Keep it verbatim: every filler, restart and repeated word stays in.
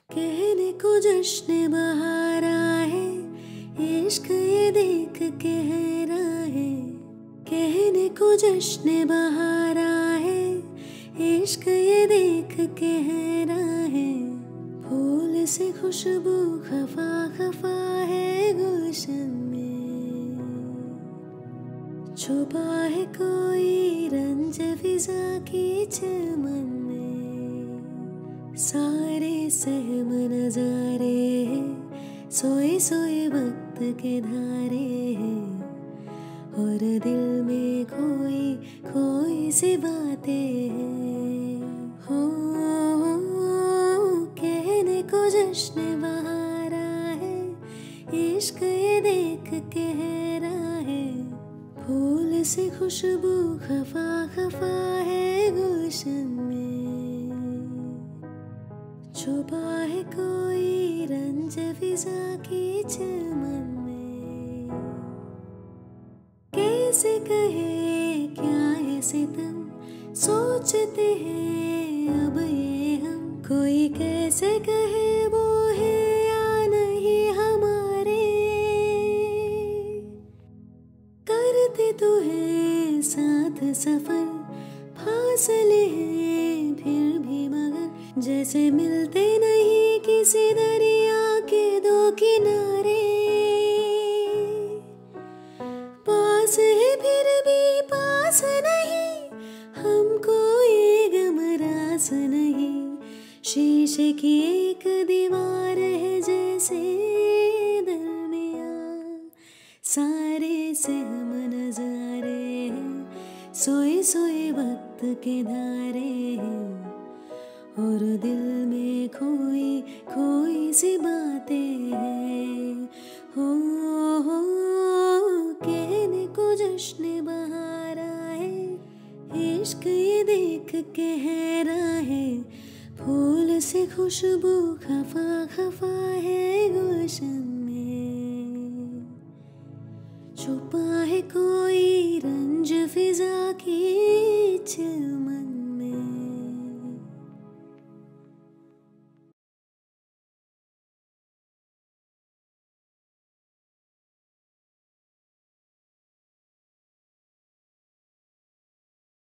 कहने को जश्न बहार है, इश्क ये देख के हैरान है। कहने को जश्न बहार है, इश्क ये देख के हैरान है। फूल से खुशबू खफा खफा है गुलशन में, छुपा है कोई रंज फिजा की चमन में। सारे सहम नजारे हैं, सोए सोए वक्त के धारे हैं, और दिल में खोई खोई सी बातें हैं। हो, हो कहने को जश्न बहारा है, इश्क ये देख के हैरान है। फूल से खुशबू खफा खफा है गुलशन में, छुपा है कोई रंज फिजा की चमन में। कैसे कहे क्या है सितम, सोचते हैं अब ये हम। कोई कैसे कहे वो है या नहीं हमारे, करते तो है साथ सफर, फासले हैं फिर भी मगर जैसे मिलते नहीं किसी दरिया के दो किनारे। पास है फिर भी पास नहीं, हमको ये गम रास नहीं। शीशे की एक दीवार है जैसे दरमियाँ, सारे सहम नजारे हैं, सोए सोए वक्त के धारे हैं, और दिल में खोई खोई सी बातें हैं। हो, हो कहने को जश्न बहारा है, इश्क ये देख के हैरान है। फूल से खुशबू खफा खफा है गुलशन में, छुपा है कोई रंज फिजा की चिल